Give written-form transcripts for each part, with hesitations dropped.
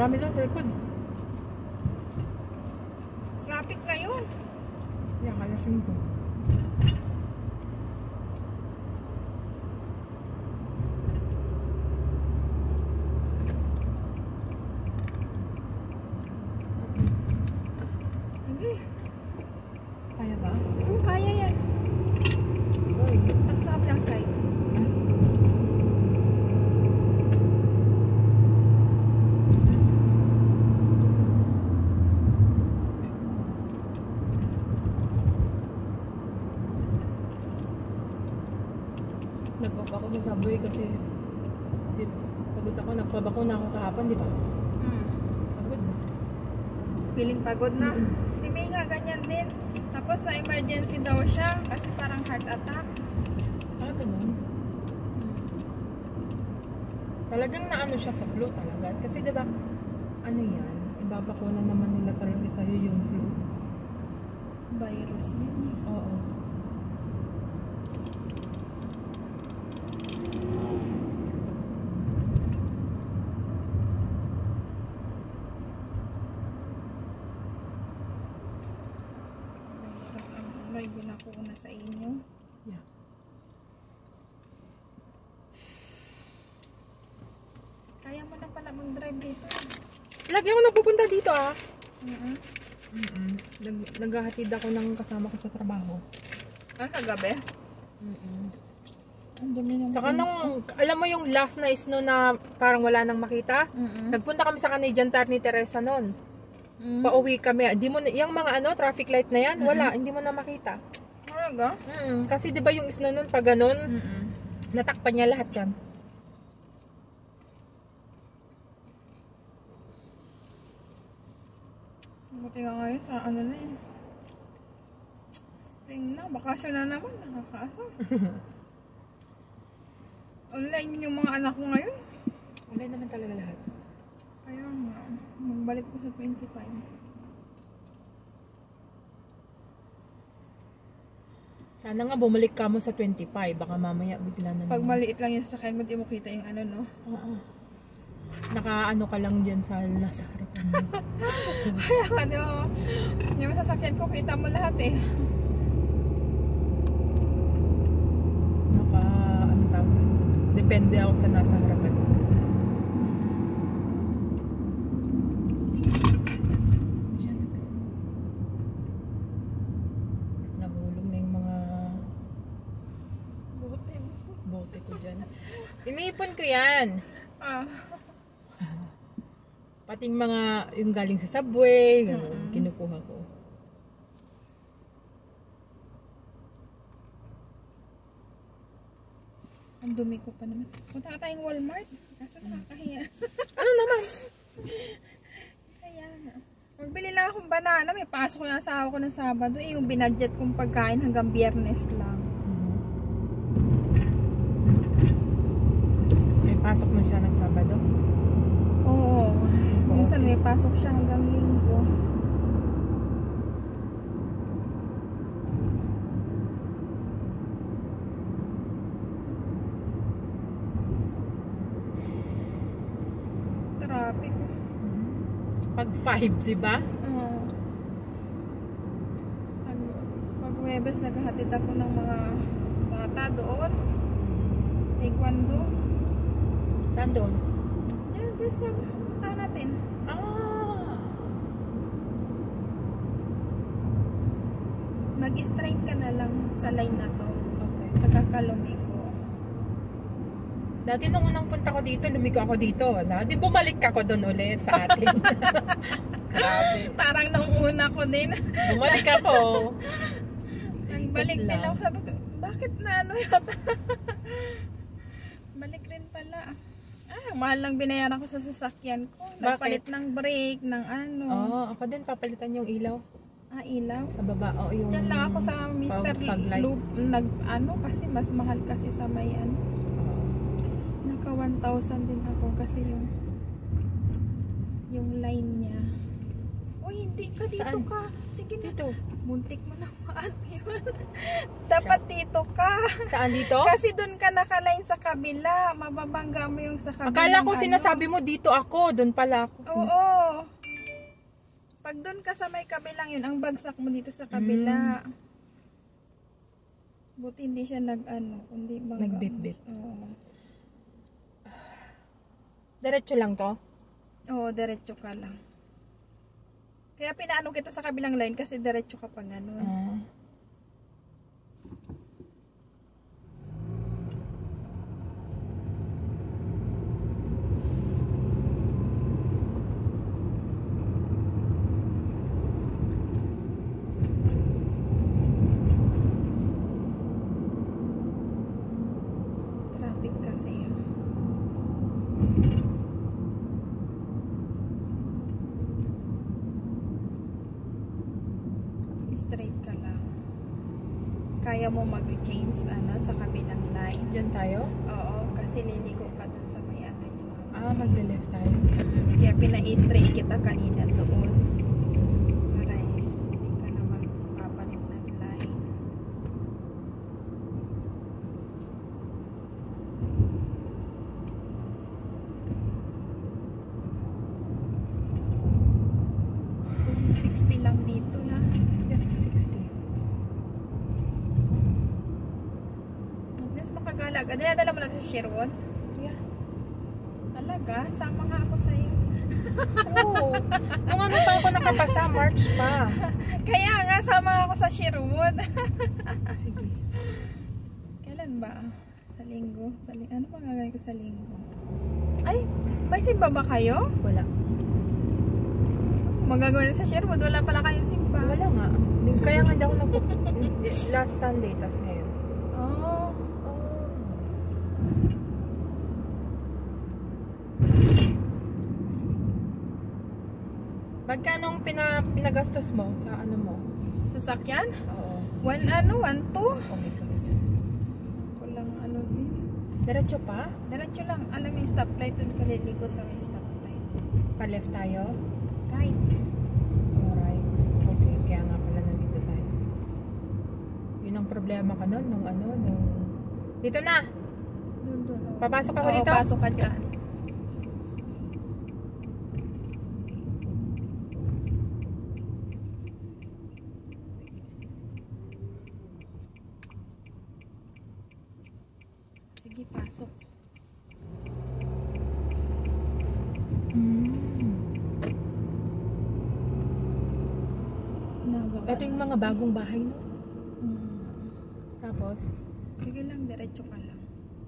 Marami lang sa likod. Traffic ngayon. Yan, kalasin ko. Okay. Kaya ba? Kaya yan. Uy. Ako sa kabilang side. Nag-off ako sa subway kasi pagod ako. Nagpabakuna ako kahapon, di ba? Pagod na. Feeling pagod na. Si May nga ganyan din. Tapos na emergency daw siya kasi parang heart attack. Ah, ganun. Talagang naano siya sa flu talaga. Kasi di ba, ano yan, ibabakuna naman nila talaga sa'yo yung flu. Virus yan eh. Oo. Virus ang may ginakuna sa inyo. Yeah. Kaya mo na pala mag-drive dito. Lagi ako nagpupunta dito ah. Mm-hmm. Naghahatid ako ng kasama ko sa trabaho. Ah, kagabi? Ang dumi naman. Tsaka nung, alam mo yung last na snow na parang wala nang makita? Nagpunta kami sa Canadian Tire ni Teresa noon. Pauwi kami. Di mo, yung mga ano, traffic light na yan, wala, hindi mo na makita. Talaga? Kasi di ba yung snow noon pag ganun, natakpan niya lahat yan. Buti nga ngayon sa ano na eh. Spring na, bakasyon na naman, nakakaasa. Online yung mga anak ko ngayon. Wala naman talaga lahat. Kaya nga, magbalik ko sa 25. Sana nga bumalik ka mo sa 25, baka mamaya bigla na Pag naman. maliit lang yung sakyan mo, di mo kita yung ano, no? Oo. Nakaano ka lang dyan sa nasa harapan mo. Kaya ka, di ba? Yung sasakyan ko, kita mo lahat eh. Ano tawag doon? Depende ako sa nasa harapan ko. Nahulog na yung mga bote ko dyan. Iniipon ko yan. Pating mga yung galing sa subway, ganun, kinukuha ko. Ang dumi ko pa naman. Punta ka tayong Walmart. Kaso nakakahiya. Ano naman? Kaya na. Magbili lang akong banana. May pasok yung asawa ko ng Sabado. Eh, yung binadget kong pagkain hanggang Biyernes lang. May pasok na siya ng Sabado? Oo. Minsan may pasok siya hanggang Linggo. Traffic. Pag 5, di ba? Pag Webes, naghahatid ako ng mga bata doon. Taekwondo. Saan doon? Yan, basta punta natin. Mag-straight ka na lang sa line na to. Okay. Nakakalumiko. Dati nung unang punta ko dito, lumigo ako dito. Di bumalik ako doon ulit sa atin. Grabe. Parang nung una ko din. Bumalik ako. Nagbalik din ako. Sabi ko, bakit na ano yata? Balik rin pala. Mahal lang binayaran ko sa sasakyan ko. Nagpalit ng brake, ng ano. Ako din papalitan yung ilaw. Ilaw? Sa baba. Yung Diyan lang ako sa Mr. Loop. Kasi mas mahal kasi sa may ano. Naka 1,000 din ako kasi yung line niya. Uy, hindi ka dito. Saan? Ka. Sige na. Dito. Muntik mo na maan yun. Dapat dito ka. Saan dito? Kasi doon ka nakaline sa kabila. Mababangga mo yung sa kabila. Akala ko sinasabi mo dito ako. Doon pala ako. Oo. Pag doon ka sa may kabilang yun, ang bagsak mo dito sa kabila. Buti hindi siya kundi bangga. Nagbip-bip. Oo. Diretso lang to? Oo, diretso ka lang. Kaya pinaano kita sa kabilang line kasi diretso ka pa gano'n. Traffic kasi yun. Straight ka lang. Kaya mo mag-change sa kabilang line. Diyan tayo? Oo, kasi liliko ka dun sa may niya. Magle-left tayo. Kaya pina-straight kita kanina doon. Para hindi ka na magpapalit ng line. Kung 60 lang dito ha. Yeah, 60. At least makagala ka. Dinadala mo lang sa Sherwon? Yeah. Talaga? Sama nga ako sa'yo. Oo. Nung ano pa ako nakapasa, March pa. Kaya nga, sama ako sa Sherwood. Sige. Kailan ba? Sa linggo? Ano ba gagawin ko sa linggo? Ay, may simba ba kayo? Wala. Magagawin sa Sherwood, wala pala kayong simba. Wala nga. Kaya nga hindi ako last Sunday, tas ngayon. Oh. Magkano ang pinagastos mo sa ano mo? Sasakyan? Oo. 1, 2? Oh my gosh. Kulang din. Diretso pa? Diretso lang. Alam mo yung stoplight, dun ka liliko sa may stoplight. Pa-left tayo? Right. Alright. Okay, kaya nga pala nandito tayo. Yun ang problema ka nun, nung Dito na! Dun. Papasok ako Oo, dito? pasok ka dyan. Sige, pasok. Ito yung mga bagong bahay, no? Tapos? Sige lang, diretso ka lang.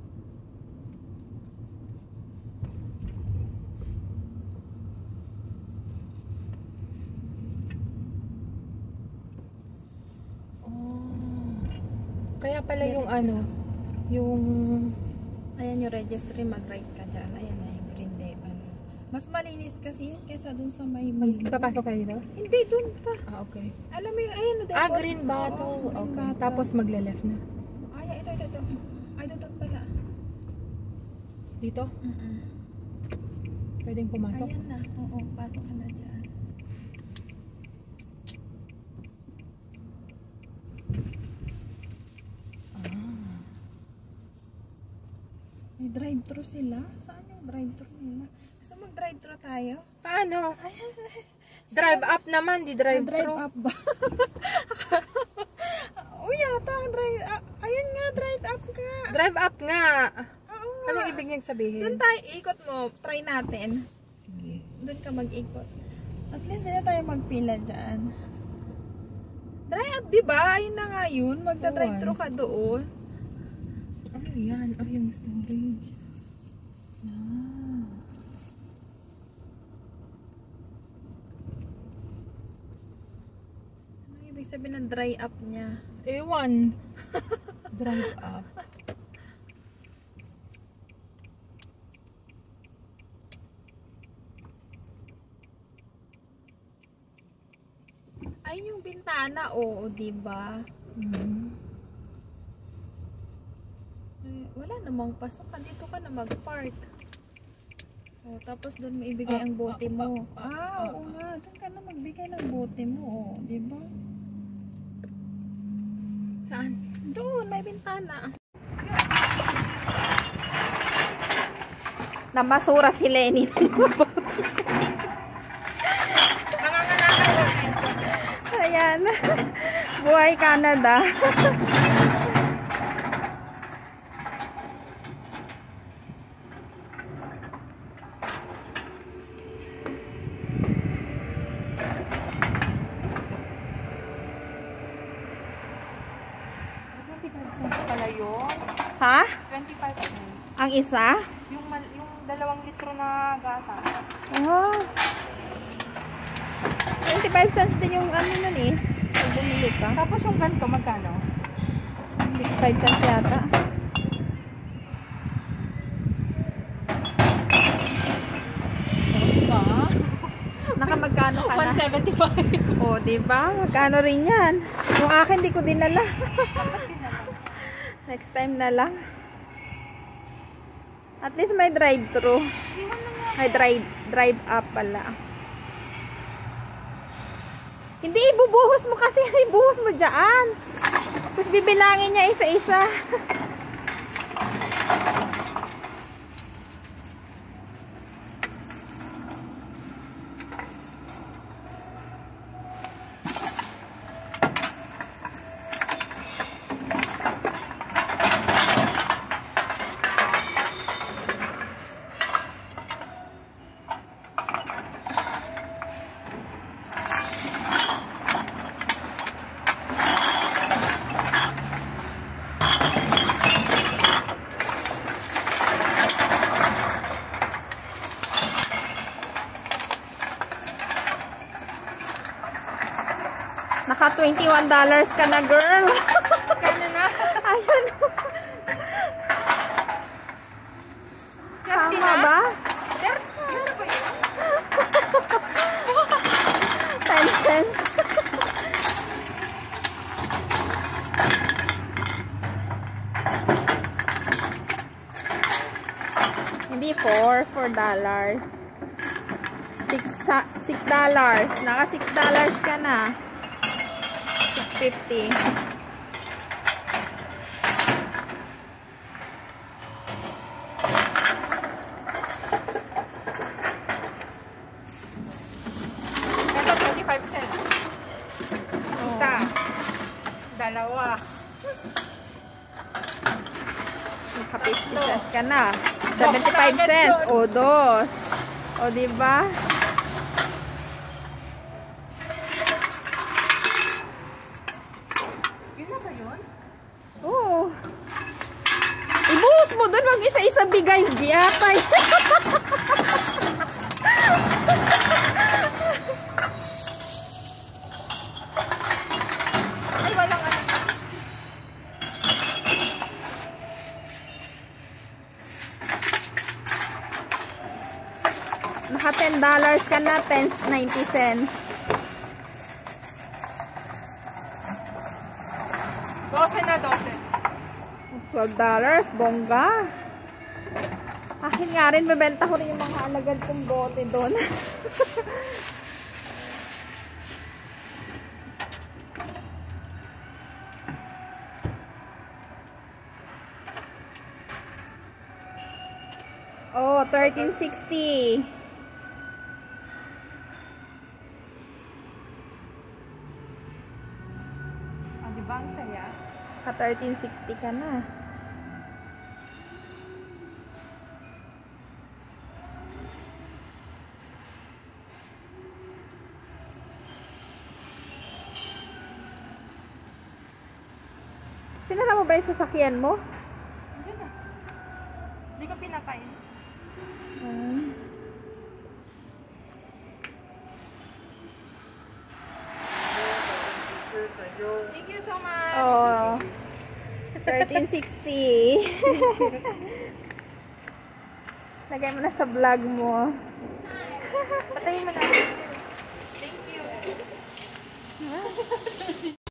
Kaya pala yung yung... Ayan yung registry, mag-right ka dyan. Ayan na yung green day. Mas malinis kasi yun kaysa dun sa may... Papasok tayo dito? Hindi, dun pa. Okay. Alam mo yung, ayan o. Green bottle. Oo, green Okay. bottle. Tapos magle-left na. Ay, ito. Ay, doon pala. Dito? Pwedeng pumasok? Ayan na. Oo, pasok ka na dyan. May drive-thru sila? Saan yung drive-thru nila? Gusto mag-drive-thru tayo? Paano? Drive up naman, di drive Drive through. up ba? Uy, yata, drive up. Ayun nga, drive up ka. Drive up nga. Oo nga. Anong ibig niyang sabihin? Doon tayo, ikot mo. Try natin. Sige. Doon ka mag-ikot. At least dito tayo magpila dyan. Drive up, di ba? Ayun na nga yun. Magda-drive-thru ka doon. Ano yan? Yung storage. Ano ibig sabihin ng dry up niya? Ewan. Drive up. Ayun yung bintana, oo, di ba? Wala namang pasok. Dito ka na mag-park. Oh, tapos doon mo ibigay ang bote mo. Oo nga. Doon ka na magbigay ng bote mo. Oh, di ba? Saan? Doon, may bintana. Namasura si Lenny. Ayan. Buhay Canada. $25 pala yun. Ha? 25 cents. Ang isa? Yung 2 litro na gatas. Oh. 25 cents din yung ano nun eh. Pag bumili ka. Tapos yung ganito, magkano? 5 cents yata. Diba? Nakamagkano ka na? 175. Oh, diba? Magkano rin yan? Yung akin, di ko dinala. Next time na lang. At least may drive-thru. May drive-up pala. Hindi, ibubuhos mo kasi. Ibuhos mo dyan. Tapos bibilangin niya isa-isa. Naka $21 ka na, girl. Kano na? Ayun. Tama ba? 10 cents. Hindi $4 $6. Naka $6 ka na. 6.50. Ito, 25 cents. Isa. Dalawa. Naka 50 cents ka na. 75 cents. O, dos. O, diba? Yun na ba yun? Oo. Ibuhos mo doon. Wag isa-isa bigay. Biyatay. Ay, walang ano. Naka $10 ka na. 10.90 cents. 12 na 12. $12. Bongga. Akin nga rin. Mabenta ko rin yung mga alagad kong bote doon. Oh, 13.60. Ah, di ba ang saya? Ka 13.60 ka na. Sinara mo ba yung sasakyan mo? Hindi na. Hindi ko pinakain. Thank you so much. Oh. 13.60. Lagay mo na sa vlog mo. Patayin mo na. Thank you.